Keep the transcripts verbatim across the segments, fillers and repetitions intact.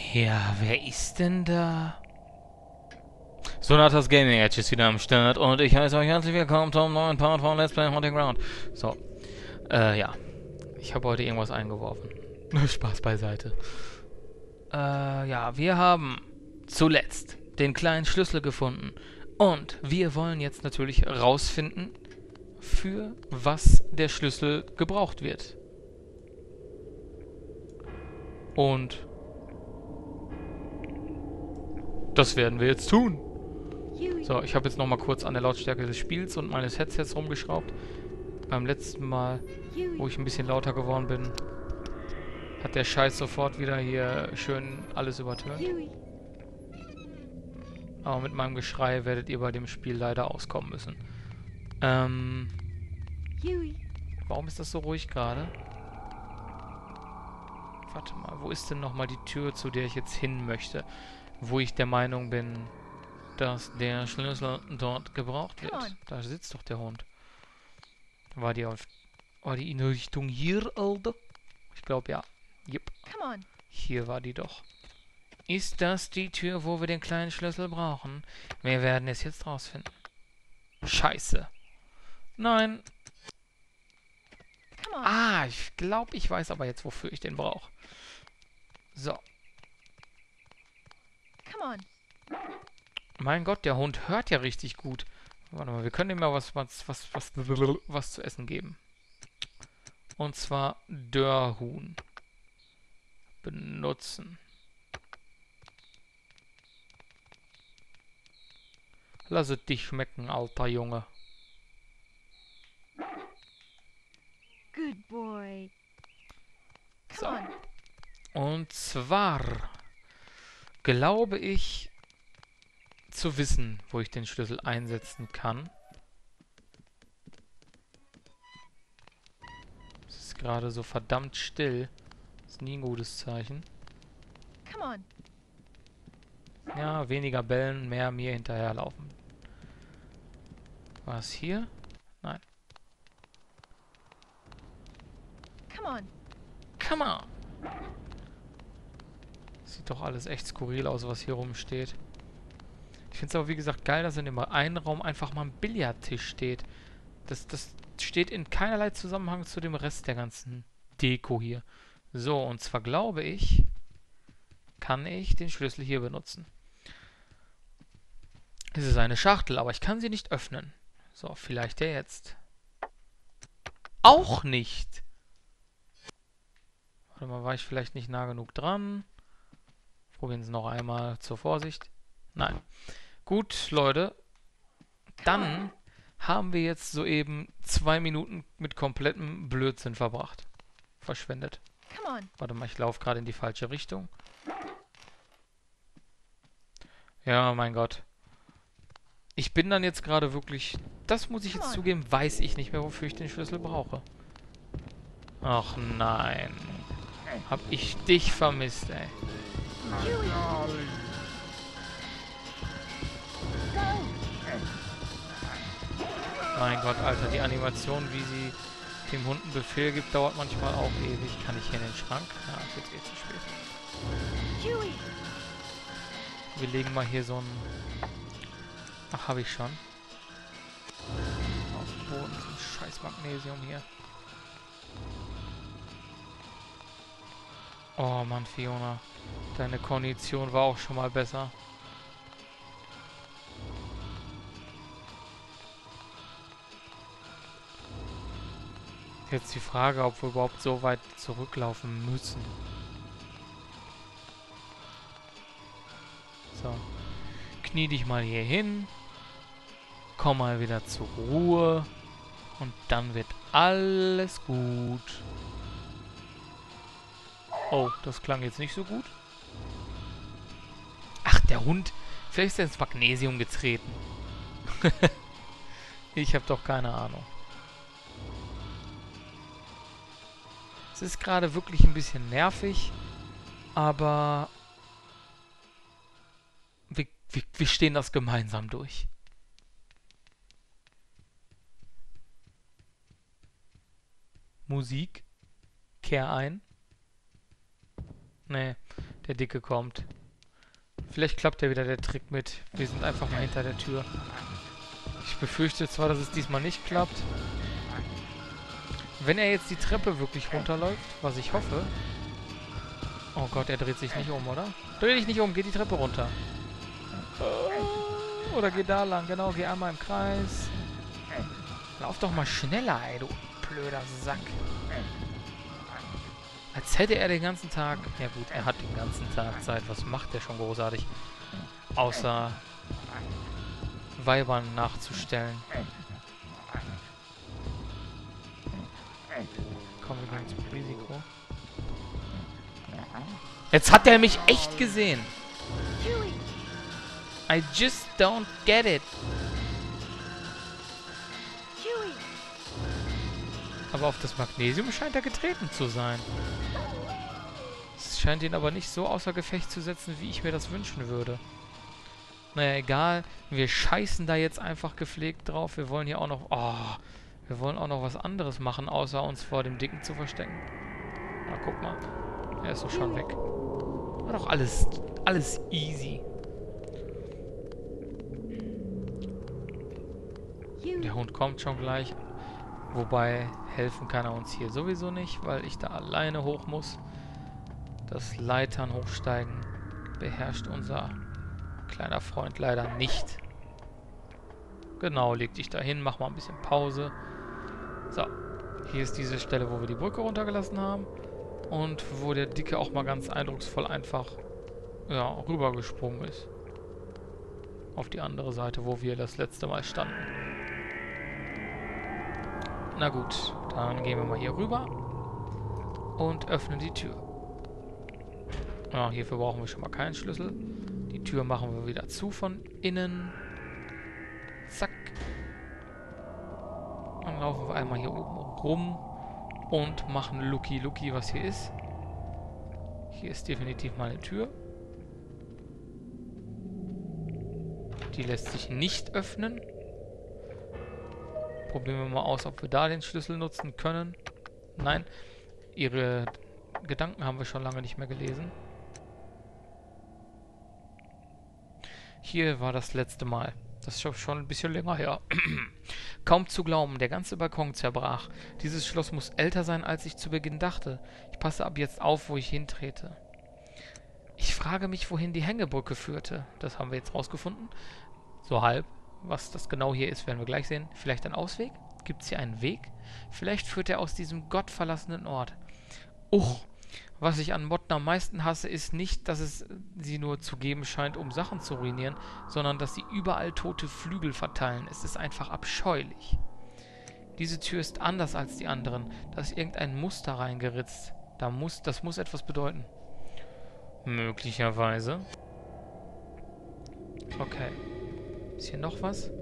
Ja, wer ist denn da? Sonatas Gaming Edge ist wieder am Start und ich heiße euch herzlich willkommen zum neuen Part von Let's Play Haunting Ground. So, äh, ja. Ich habe heute irgendwas eingeworfen. Spaß beiseite. Äh, ja, wir haben zuletzt den kleinen Schlüssel gefunden. Und wir wollen jetzt natürlich rausfinden, für was der Schlüssel gebraucht wird. Und das werden wir jetzt tun. So, ich habe jetzt nochmal kurz an der Lautstärke des Spiels und meines Headsets rumgeschraubt. Beim letzten Mal, wo ich ein bisschen lauter geworden bin, hat der Scheiß sofort wieder hier schön alles übertönt. Aber mit meinem Geschrei werdet ihr bei dem Spiel leider auskommen müssen. Ähm... Warum ist das so ruhig gerade? Warte mal, wo ist denn nochmal die Tür, zu der ich jetzt hin möchte? Wo ich der Meinung bin, dass der Schlüssel dort gebraucht wird. Da sitzt doch der Hund. War die auf... War die in Richtung hier, Alter? Ich glaube ja. Jupp. Hier war die doch. Ist das die Tür, wo wir den kleinen Schlüssel brauchen? Wir werden es jetzt rausfinden. Scheiße. Nein. Ah, ich glaube, ich weiß aber jetzt, wofür ich den brauche. So. Mein Gott, der Hund hört ja richtig gut. Warte mal, wir können ihm mal was, was, was, was, was zu essen geben. Und zwar Dörrhuhn. Benutzen. Lass es dich schmecken, alter Junge. Good boy. So. Und zwar glaube ich zu wissen, wo ich den Schlüssel einsetzen kann. Es ist gerade so verdammt still. Ist nie ein gutes Zeichen. Ja, weniger bellen, mehr mir hinterherlaufen. War es hier? Nein. Come on! Sieht doch alles echt skurril aus, was hier rumsteht. Ich finde es aber, wie gesagt, geil, dass in dem einen Raum einfach mal ein Billardtisch steht. Das, das steht in keinerlei Zusammenhang zu dem Rest der ganzen Deko hier. So, und zwar glaube ich, kann ich den Schlüssel hier benutzen. Es ist eine Schachtel, aber ich kann sie nicht öffnen. So, vielleicht der jetzt. Auch nicht! Warte mal, war ich vielleicht nicht nah genug dran? Probieren Sie noch einmal zur Vorsicht. Nein. Gut, Leute. Dann haben wir jetzt soeben zwei Minuten mit komplettem Blödsinn verbracht. Verschwendet. Warte mal, ich laufe gerade in die falsche Richtung. Ja, mein Gott. Ich bin dann jetzt gerade wirklich... Das muss ich jetzt zugeben, weiß ich nicht mehr, wofür ich den Schlüssel brauche. Ach nein. Hab ich dich vermisst, ey. Mein Gott, Alter, die Animation, wie sie dem Hund einen Befehl gibt, dauert manchmal auch ewig. Kann ich hier in den Schrank? Ja, ist jetzt eh zu spät. Wir legen mal hier so ein... Ach, habe ich schon. Auf dem Boden, so ein scheiß Magnesium hier. Oh Mann, Fiona. Deine Kondition war auch schon mal besser. Jetzt die Frage, ob wir überhaupt so weit zurücklaufen müssen. So. Knie dich mal hier hin. Komm mal wieder zur Ruhe. Und dann wird alles gut. Oh, das klang jetzt nicht so gut. Ach, der Hund. Vielleicht ist er ins Magnesium getreten. Ich habe doch keine Ahnung. Es ist gerade wirklich ein bisschen nervig, aber wir, wir, wir stehen das gemeinsam durch. Musik. Kehr ein. Nee, der Dicke kommt. Vielleicht klappt ja wieder der Trick mit. Wir sind einfach mal hinter der Tür. Ich befürchte zwar, dass es diesmal nicht klappt. Wenn er jetzt die Treppe wirklich runterläuft, was ich hoffe. Oh Gott, er dreht sich nicht um, oder? Dreh dich nicht um, geh die Treppe runter. Oder geh da lang, genau, geh einmal im Kreis. Lauf doch mal schneller, ey, du blöder Sack. Als hätte er den ganzen Tag... Ja gut, er hat den ganzen Tag Zeit. Was macht er schon großartig? Außer Weibern nachzustellen. Komm, wir gehen zum Risiko. Jetzt hat er mich echt gesehen. I just don't get it. Aber auf das Magnesium scheint er getreten zu sein. Es scheint ihn aber nicht so außer Gefecht zu setzen, wie ich mir das wünschen würde. Naja, egal. Wir scheißen da jetzt einfach gepflegt drauf. Wir wollen hier auch noch... Oh, wir wollen auch noch was anderes machen, außer uns vor dem Dicken zu verstecken. Na, guck mal. Er ist doch schon weg. War doch alles, alles easy. Der Hund kommt schon gleich. Wobei, helfen kann er uns hier sowieso nicht, weil ich da alleine hoch muss. Das Leitern hochsteigen beherrscht unser kleiner Freund leider nicht. Genau, leg dich da hin, mach mal ein bisschen Pause. So, hier ist diese Stelle, wo wir die Brücke runtergelassen haben. Und wo der Dicke auch mal ganz eindrucksvoll einfach ja, rübergesprungen ist. Auf die andere Seite, wo wir das letzte Mal standen. Na gut, dann gehen wir mal hier rüber und öffnen die Tür. Ja, hierfür brauchen wir schon mal keinen Schlüssel. Die Tür machen wir wieder zu von innen. Zack. Dann laufen wir einmal hier oben rum und machen Looky Looky, was hier ist. Hier ist definitiv mal eine Tür. Die lässt sich nicht öffnen. Probieren wir mal aus, ob wir da den Schlüssel nutzen können. Nein, ihre Gedanken haben wir schon lange nicht mehr gelesen. Hier war das letzte Mal. Das ist schon ein bisschen länger her. Kaum zu glauben, der ganze Balkon zerbrach. Dieses Schloss muss älter sein, als ich zu Beginn dachte. Ich passe ab jetzt auf, wo ich hintrete. Ich frage mich, wohin die Hängebrücke führte. Das haben wir jetzt rausgefunden. So halb. Was das genau hier ist, werden wir gleich sehen. Vielleicht ein Ausweg? Gibt es hier einen Weg? Vielleicht führt er aus diesem gottverlassenen Ort. Uch, was ich an Motten am meisten hasse, ist nicht, dass es sie nur zu geben scheint, um Sachen zu ruinieren, sondern dass sie überall tote Flügel verteilen. Es ist einfach abscheulich. Diese Tür ist anders als die anderen. Da ist irgendein Muster reingeritzt. Da muss, das muss etwas bedeuten. Möglicherweise. Okay. Ist hier noch was?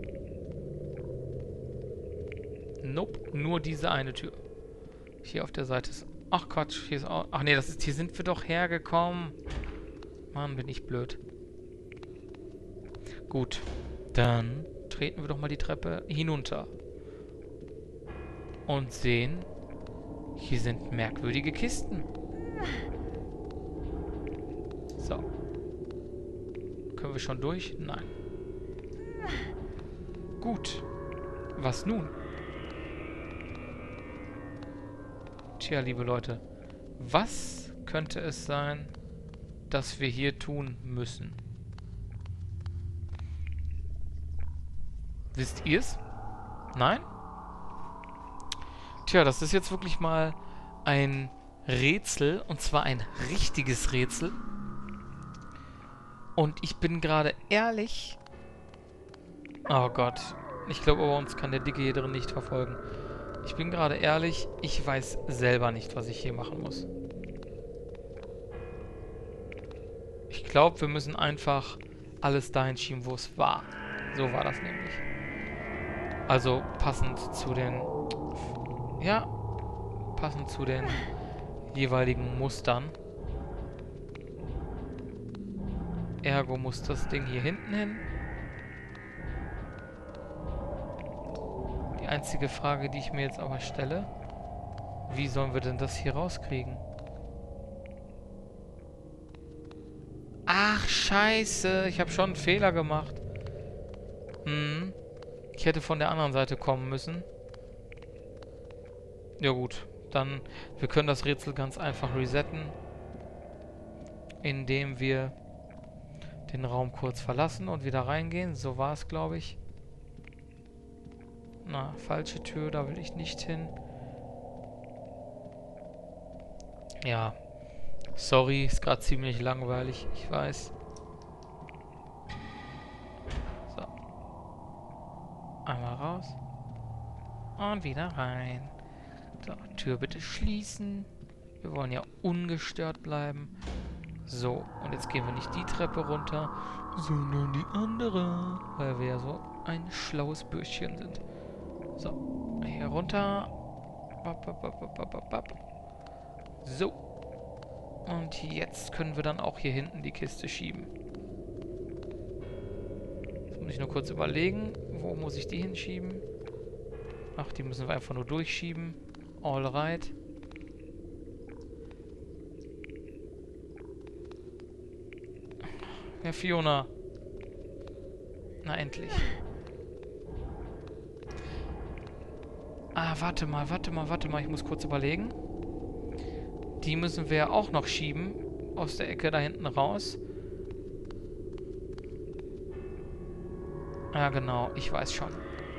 Nope, nur diese eine Tür. Hier auf der Seite ist... Ach Quatsch, hier ist auch... Ach nee, das ist, hier sind wir doch hergekommen. Mann, bin ich blöd. Gut, dann treten wir doch mal die Treppe hinunter. Und sehen, hier sind merkwürdige Kisten. So. Können wir schon durch? Nein. Gut. Was nun? Tja, liebe Leute. Was könnte es sein, das wir hier tun müssen? Wisst ihr's? Nein? Tja, das ist jetzt wirklich mal ein Rätsel. Und zwar ein richtiges Rätsel. Und ich bin gerade ehrlich... Oh Gott. Ich glaube aber, uns kann der Dicke hier drin nicht verfolgen. Ich bin gerade ehrlich, ich weiß selber nicht, was ich hier machen muss. Ich glaube, wir müssen einfach alles dahin schieben, wo es war. So war das nämlich. Also passend zu den... Ja, passend zu den jeweiligen Mustern. Ergo muss das Ding hier hinten hin. Die einzige Frage, die ich mir jetzt aber stelle, wie sollen wir denn das hier rauskriegen? Ach, scheiße. Ich habe schon einen Fehler gemacht. Hm. Ich hätte von der anderen Seite kommen müssen. Ja gut. Dann, wir können das Rätsel ganz einfach resetten. Indem wir den Raum kurz verlassen und wieder reingehen. So war es, glaube ich. Na, falsche Tür, da will ich nicht hin. Ja. Sorry, ist gerade ziemlich langweilig, ich weiß. So. Einmal raus. Und wieder rein. So, Tür bitte schließen. Wir wollen ja ungestört bleiben. So, und jetzt gehen wir nicht die Treppe runter, sondern die andere, weil wir ja so ein schlaues Bürschchen sind. So, hier runter. Bap, bap, bap, bap, bap, bap. So. Und jetzt können wir dann auch hier hinten die Kiste schieben. Jetzt muss ich nur kurz überlegen, wo muss ich die hinschieben? Ach, die müssen wir einfach nur durchschieben. Alright. Ja, Fiona. Na, endlich. Ah, warte mal, warte mal, warte mal. Ich muss kurz überlegen. Die müssen wir ja auch noch schieben. Aus der Ecke da hinten raus. Ja, genau. Ich weiß schon.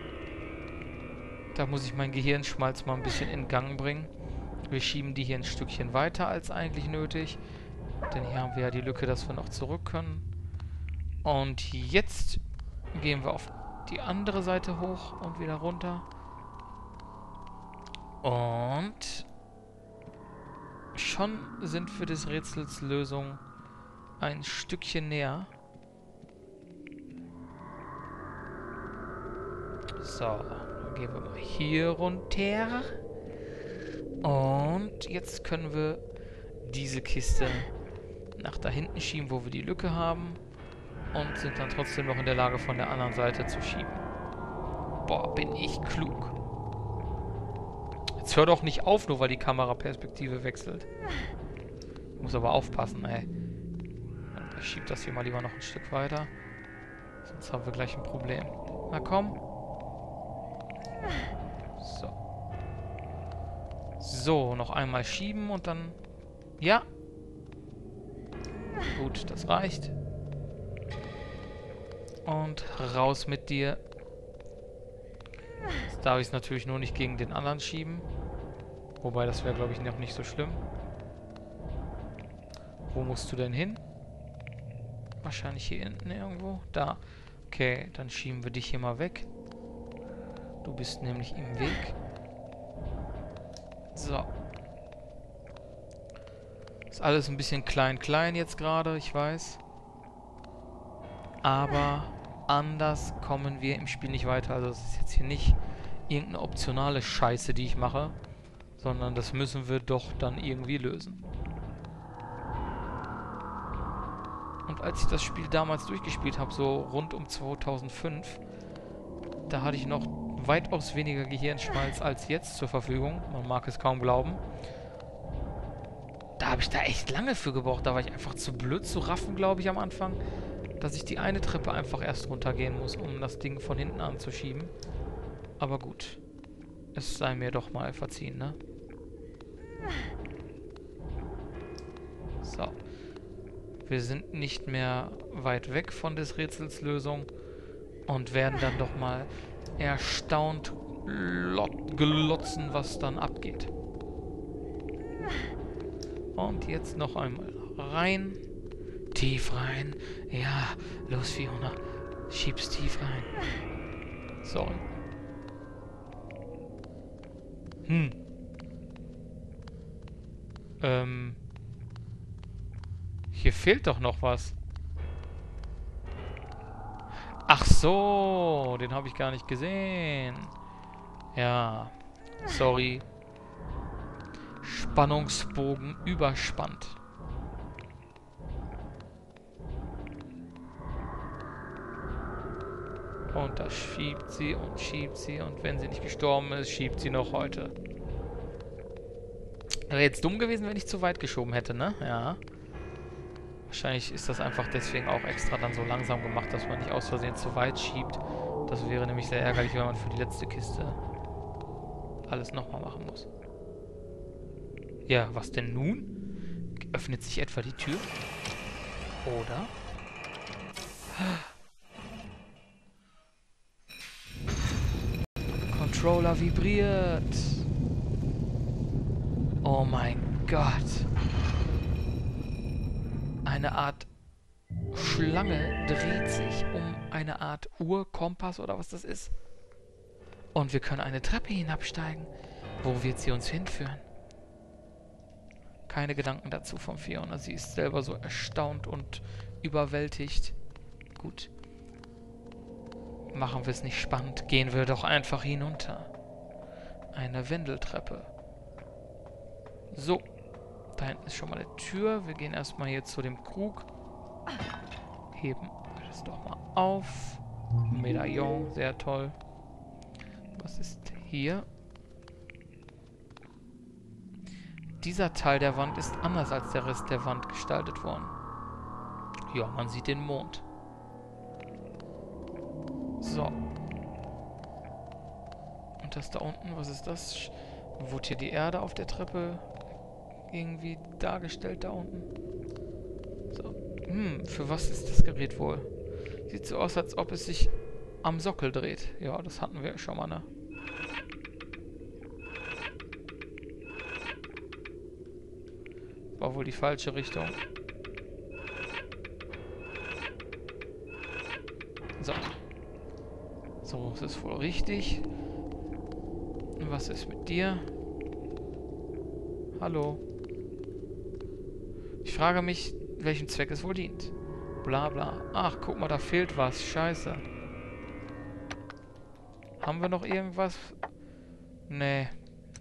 Da muss ich meinen Gehirnschmalz mal ein bisschen in Gang bringen. Wir schieben die hier ein Stückchen weiter als eigentlich nötig. Denn hier haben wir ja die Lücke, dass wir noch zurück können. Und jetzt gehen wir auf die andere Seite hoch und wieder runter. Und schon sind wir des Rätsels Lösung ein Stückchen näher. So, dann gehen wir mal hier runter. Und jetzt können wir diese Kiste nach da hinten schieben, wo wir die Lücke haben. Und sind dann trotzdem noch in der Lage, von der anderen Seite zu schieben. Boah, bin ich klug. Jetzt hör doch nicht auf, nur weil die Kameraperspektive wechselt. Ich muss aber aufpassen, ey. Ich schieb das hier mal lieber noch ein Stück weiter. Sonst haben wir gleich ein Problem. Na komm. So. So, noch einmal schieben und dann... Ja. Gut, das reicht. Und raus mit dir. Jetzt darf ich es natürlich nur nicht gegen den anderen schieben. Wobei, das wäre, glaube ich, noch nicht so schlimm. Wo musst du denn hin? Wahrscheinlich hier hinten irgendwo. Da. Okay, dann schieben wir dich hier mal weg. Du bist nämlich im Weg. So. Ist alles ein bisschen klein-klein jetzt gerade, ich weiß. Aber anders kommen wir im Spiel nicht weiter. Also es ist jetzt hier nicht irgendeine optionale Scheiße, die ich mache. Sondern das müssen wir doch dann irgendwie lösen. Und als ich das Spiel damals durchgespielt habe, so rund um zweitausendfünf, da hatte ich noch weitaus weniger Gehirnschmalz als jetzt zur Verfügung. Man mag es kaum glauben. Da habe ich da echt lange für gebraucht. Da war ich einfach zu blöd zu raffen, glaube ich, am Anfang, dass ich die eine Treppe einfach erst runtergehen muss, um das Ding von hinten anzuschieben. Aber gut. Es sei mir doch mal verziehen, ne? So. Wir sind nicht mehr weit weg von des Rätsels Lösung und werden dann doch mal erstaunt glotzen, was dann abgeht. Und jetzt noch einmal rein. Tief rein. Ja, los Fiona. Schieb's tief rein. Sorry. Hm. Ähm. Hier fehlt doch noch was. Ach so, den habe ich gar nicht gesehen. Ja, sorry. Spannungsbogen überspannt. Und das schiebt sie und schiebt sie. Und wenn sie nicht gestorben ist, schiebt sie noch heute. Wäre jetzt dumm gewesen, wenn ich zu weit geschoben hätte, ne? Ja. Wahrscheinlich ist das einfach deswegen auch extra dann so langsam gemacht, dass man nicht aus Versehen zu weit schiebt. Das wäre nämlich sehr ärgerlich, wenn man für die letzte Kiste alles nochmal machen muss. Ja, was denn nun? Öffnet sich etwa die Tür? Oder? Controller vibriert. Oh mein Gott. Eine Art Schlange dreht sich um eine Art Uhr, Kompass oder was das ist. Und wir können eine Treppe hinabsteigen. Wo wird sie uns hinführen? Keine Gedanken dazu von Fiona. Sie ist selber so erstaunt und überwältigt. Gut. Machen wir es nicht spannend. Gehen wir doch einfach hinunter. Eine Wendeltreppe. So. Da hinten ist schon mal eine Tür. Wir gehen erstmal hier zu dem Krug. Heben wir das doch mal auf. Medaillon, sehr toll. Was ist hier? Dieser Teil der Wand ist anders als der Rest der Wand gestaltet worden. Ja, man sieht den Mond. So. Und das da unten, was ist das? Wurde hier die Erde auf der Treppe irgendwie dargestellt da unten? So. Hm, für was ist das Gerät wohl? Sieht so aus, als ob es sich am Sockel dreht. Ja, das hatten wir schon mal, ne? War wohl die falsche Richtung. So. So, es ist wohl richtig. Was ist mit dir? Hallo. Ich frage mich, welchem Zweck es wohl dient. Bla bla. Ach, guck mal, da fehlt was. Scheiße. Haben wir noch irgendwas? Nee.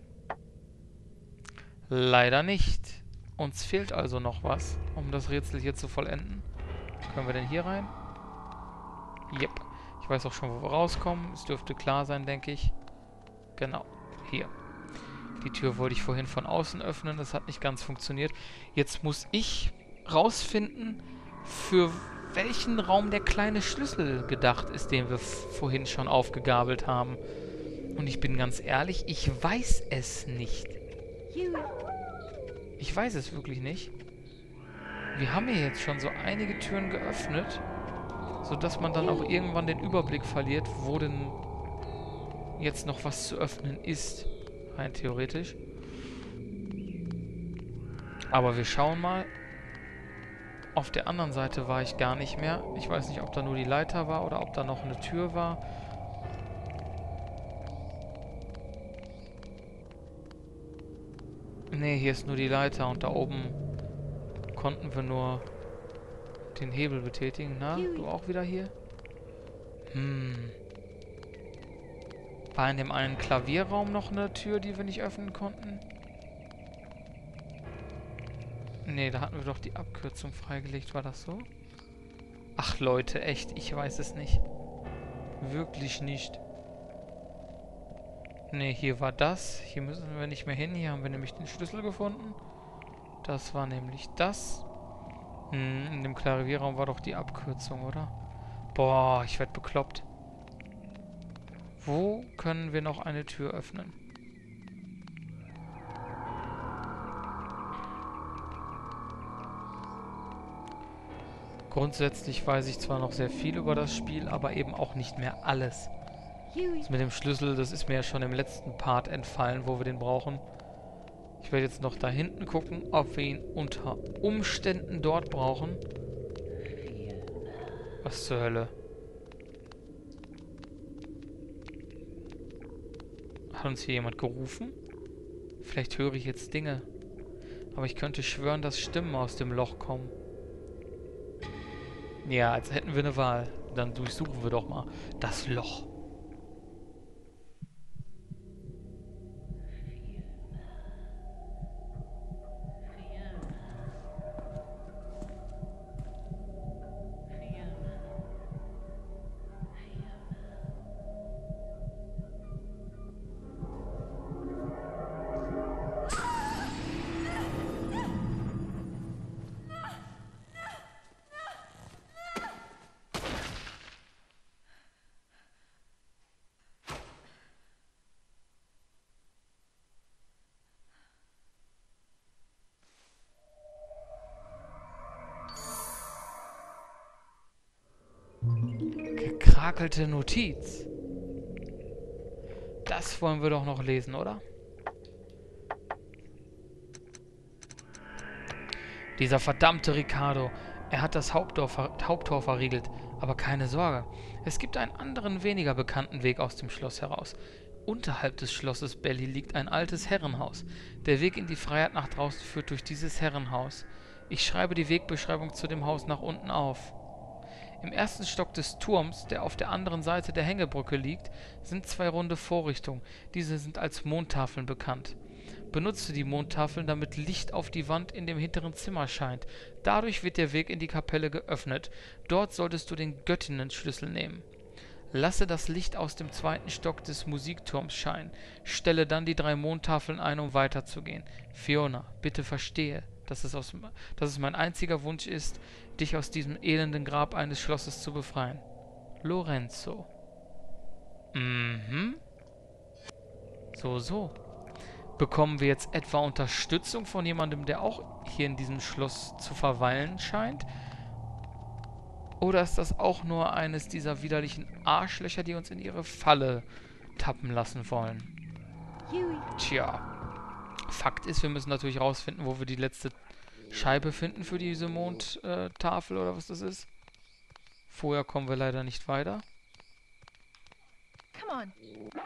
Leider nicht. Uns fehlt also noch was, um das Rätsel hier zu vollenden. Können wir denn hier rein? Yep. Ich weiß auch schon, wo wir rauskommen. Es dürfte klar sein, denke ich. Genau. Hier. Die Tür wollte ich vorhin von außen öffnen. Das hat nicht ganz funktioniert. Jetzt muss ich rausfinden, für welchen Raum der kleine Schlüssel gedacht ist, den wir vorhin schon aufgegabelt haben. Und ich bin ganz ehrlich, ich weiß es nicht. Ich weiß es wirklich nicht. Wir haben hier jetzt schon so einige Türen geöffnet, sodass man dann auch irgendwann den Überblick verliert, wo denn jetzt noch was zu öffnen ist. Rein theoretisch. Aber wir schauen mal. Auf der anderen Seite war ich gar nicht mehr. Ich weiß nicht, ob da nur die Leiter war oder ob da noch eine Tür war. Ne, hier ist nur die Leiter und da oben konnten wir nur den Hebel betätigen. Na, du auch wieder hier? Hm. War in dem einen Klavierraum noch eine Tür, die wir nicht öffnen konnten? Ne, da hatten wir doch die Abkürzung freigelegt. War das so? Ach Leute, echt, ich weiß es nicht. Wirklich nicht. Ne, hier war das. Hier müssen wir nicht mehr hin. Hier haben wir nämlich den Schlüssel gefunden. Das war nämlich das. Hm, in dem Klavierraum war doch die Abkürzung, oder? Boah, ich werd bekloppt. Wo können wir noch eine Tür öffnen? Grundsätzlich weiß ich zwar noch sehr viel über das Spiel, aber eben auch nicht mehr alles. Das mit dem Schlüssel, das ist mir ja schon im letzten Part entfallen, wo wir den brauchen. Ich werde jetzt noch da hinten gucken, ob wir ihn unter Umständen dort brauchen. Was zur Hölle? Hat uns hier jemand gerufen? Vielleicht höre ich jetzt Dinge. Aber ich könnte schwören, dass Stimmen aus dem Loch kommen. Ja, als hätten wir eine Wahl. Dann durchsuchen wir doch mal das Loch. Verhakelte Notiz. Das wollen wir doch noch lesen, oder? Dieser verdammte Ricardo. Er hat das Haupttor, Haupttor verriegelt. Aber keine Sorge. Es gibt einen anderen, weniger bekannten Weg aus dem Schloss heraus. Unterhalb des Schlosses Belly liegt ein altes Herrenhaus. Der Weg in die Freiheit nach draußen führt durch dieses Herrenhaus. Ich schreibe die Wegbeschreibung zu dem Haus nach unten auf. Im ersten Stock des Turms, der auf der anderen Seite der Hängebrücke liegt, sind zwei runde Vorrichtungen. Diese sind als Mondtafeln bekannt. Benutze die Mondtafeln, damit Licht auf die Wand in dem hinteren Zimmer scheint. Dadurch wird der Weg in die Kapelle geöffnet. Dort solltest du den Göttinnenschlüssel nehmen. Lasse das Licht aus dem zweiten Stock des Musikturms scheinen. Stelle dann die drei Mondtafeln ein, um weiterzugehen. Fiona, bitte verstehe, dass es, aus, dass es mein einziger Wunsch ist, dich aus diesem elenden Grab eines Schlosses zu befreien. Lorenzo. Mhm. So, so. Bekommen wir jetzt etwa Unterstützung von jemandem, der auch hier in diesem Schloss zu verweilen scheint? Oder ist das auch nur eines dieser widerlichen Arschlöcher, die uns in ihre Falle tappen lassen wollen? Huey. Tja. Fakt ist, wir müssen natürlich rausfinden, wo wir die letzte Scheibe finden für diese Mondtafel oder was das ist. Vorher kommen wir leider nicht weiter. Come on.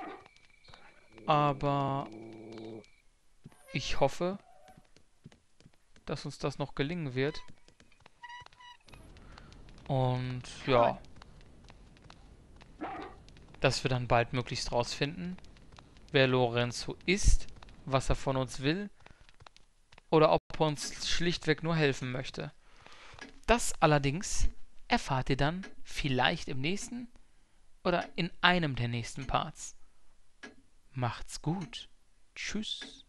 Aber ich hoffe, dass uns das noch gelingen wird. Und ja, dass wir dann bald möglichst rausfinden, wer Lorenzo ist, was er von uns will oder ob er uns schlichtweg nur helfen möchte. Das allerdings erfahrt ihr dann vielleicht im nächsten oder in einem der nächsten Parts. Macht's gut. Tschüss.